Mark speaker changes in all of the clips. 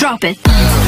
Speaker 1: Drop it.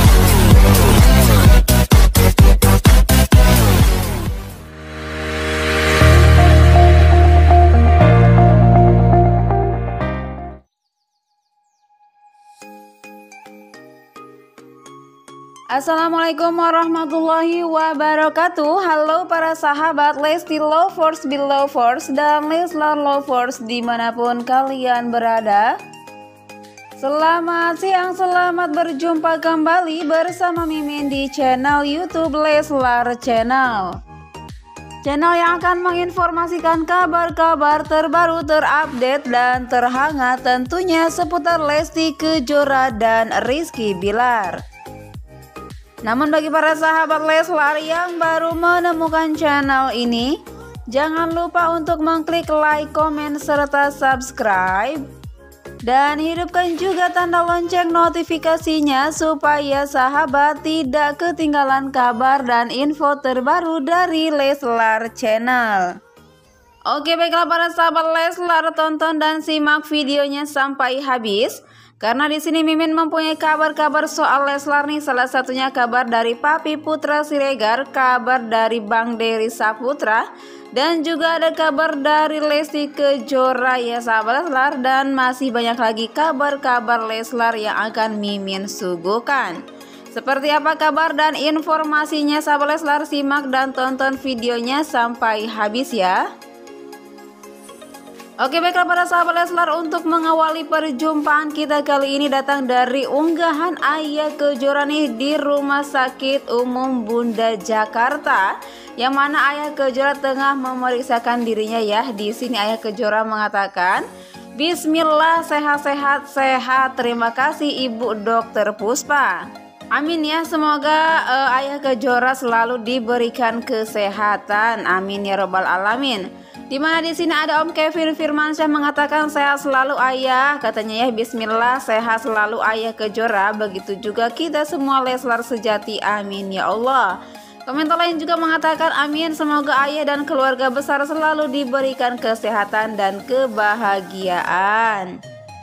Speaker 2: Assalamualaikum warahmatullahi wabarakatuh. Halo para sahabat Lesti Lovers, Belovers, dan Leslar Lovers dimanapun kalian berada. Selamat siang, selamat berjumpa kembali bersama Mimin di channel YouTube Leslar Channel. Channel yang akan menginformasikan kabar-kabar terbaru, terupdate, dan terhangat tentunya seputar Lesti Kejora dan Rizky Bilar. Namun bagi para sahabat Leslar yang baru menemukan channel ini, jangan lupa untuk mengklik like, komen, serta subscribe. Dan hidupkan juga tanda lonceng notifikasinya supaya sahabat tidak ketinggalan kabar dan info terbaru dari Leslar Channel. Oke, baiklah para sahabat Leslar, tonton dan simak videonya sampai habis. Karena di sini Mimin mempunyai kabar-kabar soal Leslar nih, salah satunya kabar dari Papi Putra Siregar, kabar dari Bang Dery Saputra, dan juga ada kabar dari Lesti Kejora ya sahabat Leslar, dan masih banyak lagi kabar-kabar Leslar yang akan Mimin suguhkan. Seperti apa kabar dan informasinya sahabat Leslar, simak dan tonton videonya sampai habis ya. Oke, baiklah para sahabat Leslar, untuk mengawali perjumpaan kita kali ini datang dari unggahan Ayah Kejora nih di Rumah Sakit Umum Bunda Jakarta, yang mana Ayah Kejora tengah memeriksakan dirinya ya. Di sini Ayah Kejora mengatakan, "Bismillah, sehat-sehat sehat. Terima kasih Ibu Dokter Puspa." Amin ya, semoga Ayah Kejora selalu diberikan kesehatan. Amin ya robbal alamin. Dimana di sini ada Om Kevin Firmansyah mengatakan sehat selalu Ayah, katanya ya. Bismillah, sehat selalu Ayah Kejora. Begitu juga kita semua Leslar sejati, amin ya Allah. Komentar lain juga mengatakan amin, semoga Ayah dan keluarga besar selalu diberikan kesehatan dan kebahagiaan.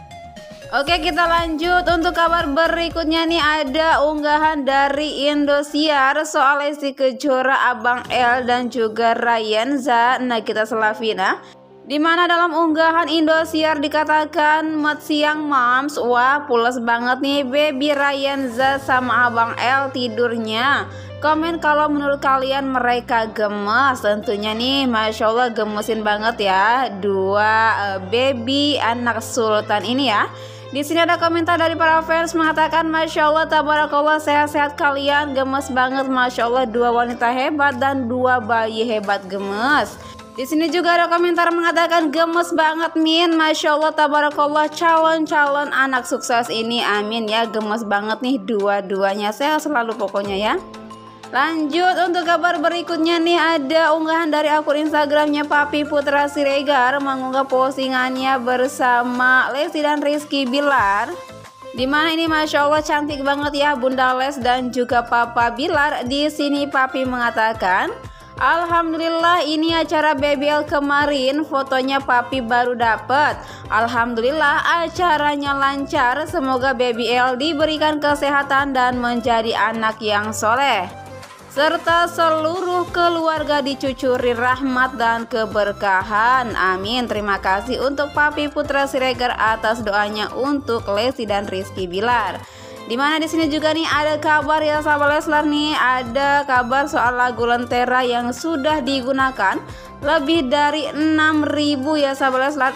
Speaker 2: Oke, kita lanjut untuk kabar berikutnya nih, ada unggahan dari Indosiar soal Lesti Kejora, Abang L, dan juga Ryanza Nagita Slavina. Dimana dalam unggahan Indosiar dikatakan, "Mat siang Mams, wah pules banget nih baby Ryanza sama Abang L tidurnya. Komen kalau menurut kalian mereka gemes." Tentunya nih Masya Allah gemesin banget ya dua baby anak sultan ini ya. Di sini ada komentar dari para fans mengatakan, "Masya Allah, tabarakallah, sehat-sehat kalian, gemes banget, Masya Allah, dua wanita hebat dan dua bayi hebat gemes." Di sini juga ada komentar mengatakan, "Gemes banget Min, Masya Allah, tabarakallah, calon-calon anak sukses ini, amin ya, gemes banget nih dua-duanya, sehat selalu pokoknya ya." Lanjut untuk kabar berikutnya nih, ada unggahan dari akun Instagramnya Papi Putra Siregar mengunggah postingannya bersama Lesti dan Rizky Bilar. Dimana ini Masya Allah cantik banget ya Bunda Les dan juga Papa Bilar. Di sini Papi mengatakan, "Alhamdulillah ini acara BBL kemarin, fotonya Papi baru dapet. Alhamdulillah acaranya lancar, semoga BBL diberikan kesehatan dan menjadi anak yang soleh, serta seluruh keluarga dicucuri rahmat dan keberkahan. Amin." Terima kasih untuk Papi Putra Siregar atas doanya untuk Lesti dan Rizky Bilar. Dimana di sini juga nih ada kabar ya sahabat Leslar nih, ada kabar soal lagu Lentera yang sudah digunakan lebih dari 6.000 ya sahabat Leslar,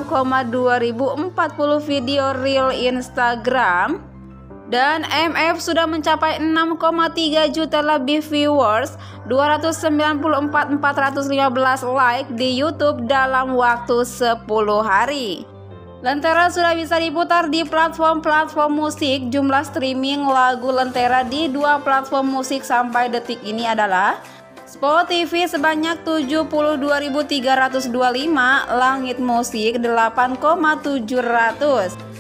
Speaker 2: 6,240 video reel Instagram. Dan MF sudah mencapai 6,3 juta lebih viewers, 294.415 like di YouTube dalam waktu 10 hari. Lentera sudah bisa diputar di platform-platform musik. Jumlah streaming lagu Lentera di dua platform musik sampai detik ini adalah Spotify sebanyak 72.325, Langit Musik 8,700,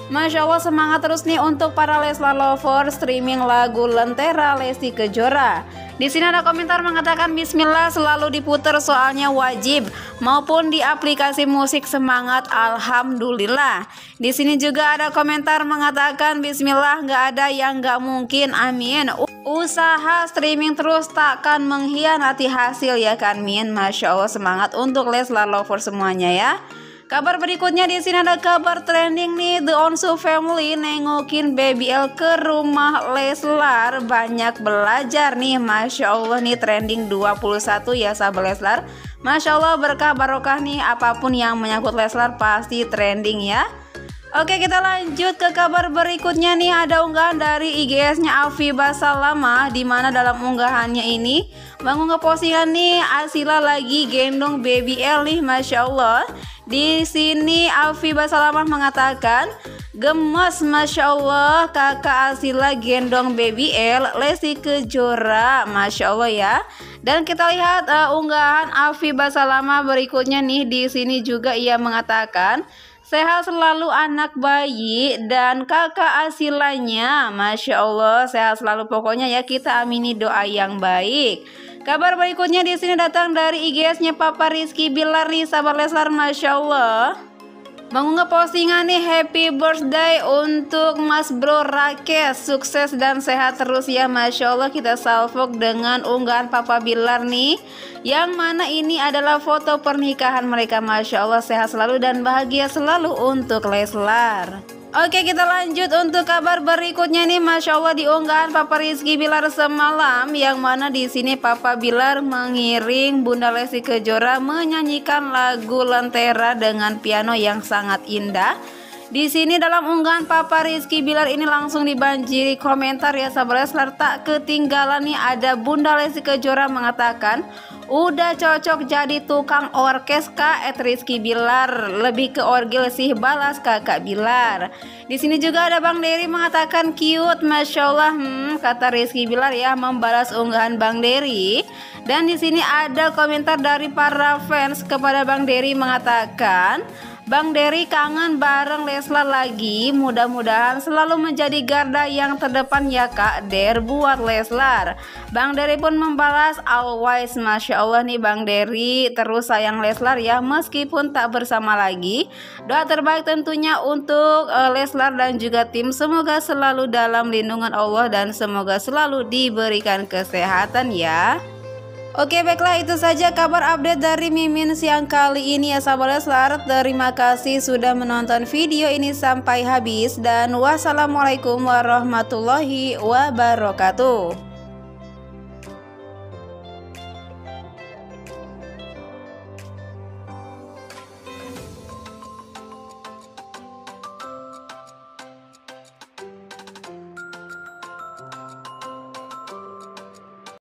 Speaker 2: Masya Allah, semangat terus nih untuk para Leslar lover streaming lagu Lentera Lesti Kejora. Di sini ada komentar mengatakan Bismillah selalu diputer soalnya wajib, maupun di aplikasi musik semangat alhamdulillah. Di sini juga ada komentar mengatakan Bismillah nggak ada yang nggak mungkin, amin. Usaha streaming terus takkan mengkhianati hasil ya kan, min. Masya Allah, semangat untuk Leslar lover semuanya ya. Kabar berikutnya di sini ada kabar trending nih, The Onsu Family nengokin Baby L ke rumah Leslar, banyak belajar nih. Masya Allah nih trending 21 ya sahabat Leslar. Masya Allah, berkah barokah nih, apapun yang menyangkut Leslar pasti trending ya. Oke, kita lanjut ke kabar berikutnya nih, ada unggahan dari IGS-nya Afi Basalama, di mana dalam unggahannya ini mengunggah postingan nih Asila lagi gendong Baby L nih. Masya Allah. Di sini Afi Basalama mengatakan gemes, Masya Allah, kakak Asila gendong Baby L, Lesti Kejora. Masya Allah ya. Dan kita lihat unggahan Afi Basalama berikutnya nih, di sini juga ia mengatakan sehat selalu anak bayi dan kakak Asilanya. Masya Allah, sehat selalu pokoknya ya, kita amini doa yang baik. Kabar berikutnya di sini datang dari IGS-nya Papa Rizky Bilar nih sahabat Leslar. Masya Allah, mengunggah postingan nih happy birthday untuk Mas Bro Rakes, sukses dan sehat terus ya. Masya Allah, kita salvok dengan unggahan Papa Bilar nih, yang mana ini adalah foto pernikahan mereka. Masya Allah, sehat selalu dan bahagia selalu untuk Leslar. Oke, kita lanjut untuk kabar berikutnya nih. Masya Allah, di unggahan Papa Rizky Bilar semalam, yang mana di sini Papa Bilar mengiring Bunda Lesti Kejora menyanyikan lagu Lentera dengan piano yang sangat indah. Di sini dalam unggahan Papa Rizky Bilar ini langsung dibanjiri komentar ya sahabat Leslar. Tak ketinggalan nih, ada Bunda Lesti Kejora mengatakan udah cocok jadi tukang orkes Kak Rizky Bilar, lebih ke orgel sih, balas kakak Bilar. Di sini juga ada Bang Dery mengatakan cute. Masya Allah, kata Rizky Bilar ya, membalas unggahan Bang Dery. Dan di sini ada komentar dari para fans kepada Bang Dery mengatakan Bang Dery kangen bareng Leslar lagi, mudah-mudahan selalu menjadi garda yang terdepan ya Kak Der buat Leslar. Bang Dery pun membalas always. Masya Allah nih Bang Dery, terus sayang Leslar ya meskipun tak bersama lagi. Doa terbaik tentunya untuk Leslar dan juga tim, semoga selalu dalam lindungan Allah dan semoga selalu diberikan kesehatan ya. Oke, baiklah, itu saja kabar update dari Mimin siang kali ini ya sahabat Leslar. Terima kasih sudah menonton video ini sampai habis dan wassalamualaikum warahmatullahi wabarakatuh.